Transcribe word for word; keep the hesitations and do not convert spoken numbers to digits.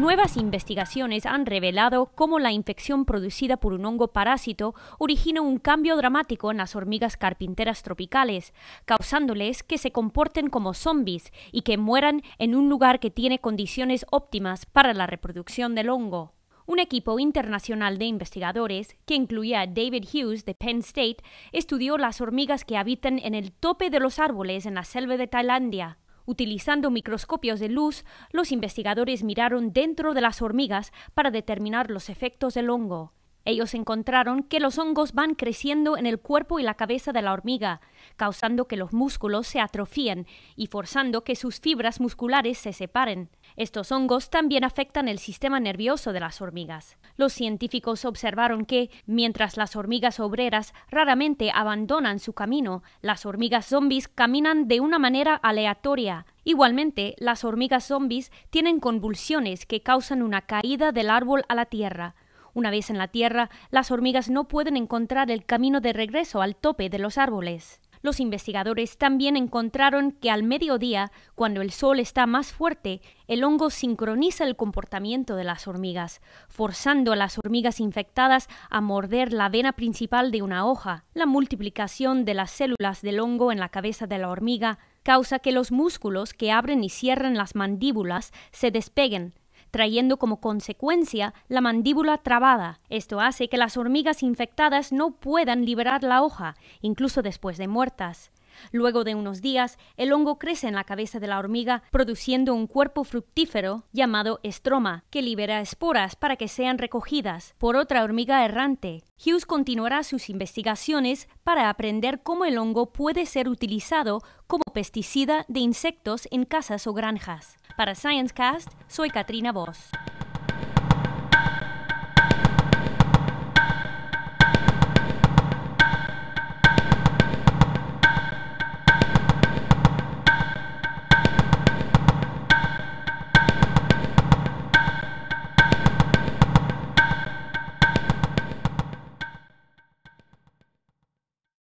Nuevas investigaciones han revelado cómo la infección producida por un hongo parásito origina un cambio dramático en las hormigas carpinteras tropicales, causándoles que se comporten como zombies y que mueran en un lugar que tiene condiciones óptimas para la reproducción del hongo. Un equipo internacional de investigadores, que incluía a David Hughes de Penn State, estudió las hormigas que habitan en el tope de los árboles en la selva de Tailandia. Utilizando microscopios de luz, los investigadores miraron dentro de las hormigas para determinar los efectos del hongo. Ellos encontraron que los hongos van creciendo en el cuerpo y la cabeza de la hormiga, causando que los músculos se atrofien y forzando que sus fibras musculares se separen. Estos hongos también afectan el sistema nervioso de las hormigas. Los científicos observaron que, mientras las hormigas obreras raramente abandonan su camino, las hormigas zombies caminan de una manera aleatoria. Igualmente, las hormigas zombies tienen convulsiones que causan una caída del árbol a la tierra. Una vez en la tierra, las hormigas no pueden encontrar el camino de regreso al tope de los árboles. Los investigadores también encontraron que al mediodía, cuando el sol está más fuerte, el hongo sincroniza el comportamiento de las hormigas, forzando a las hormigas infectadas a morder la vena principal de una hoja. La multiplicación de las células del hongo en la cabeza de la hormiga causa que los músculos que abren y cierran las mandíbulas se despeguen, trayendo como consecuencia la mandíbula trabada. Esto hace que las hormigas infectadas no puedan liberar la hoja, incluso después de muertas. Luego de unos días, el hongo crece en la cabeza de la hormiga, produciendo un cuerpo fructífero llamado estroma, que libera esporas para que sean recogidas por otra hormiga errante. Hughes continuará sus investigaciones para aprender cómo el hongo puede ser utilizado como pesticida de insectos en casas o granjas. Para ScienceCast, soy Katrina Voss.